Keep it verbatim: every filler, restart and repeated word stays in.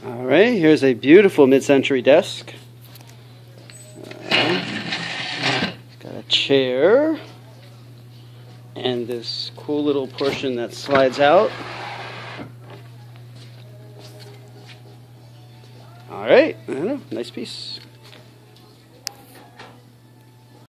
Alright, here's a beautiful mid-century desk. Uh, got a chair. And this cool little portion that slides out. Alright, I don't know, nice piece.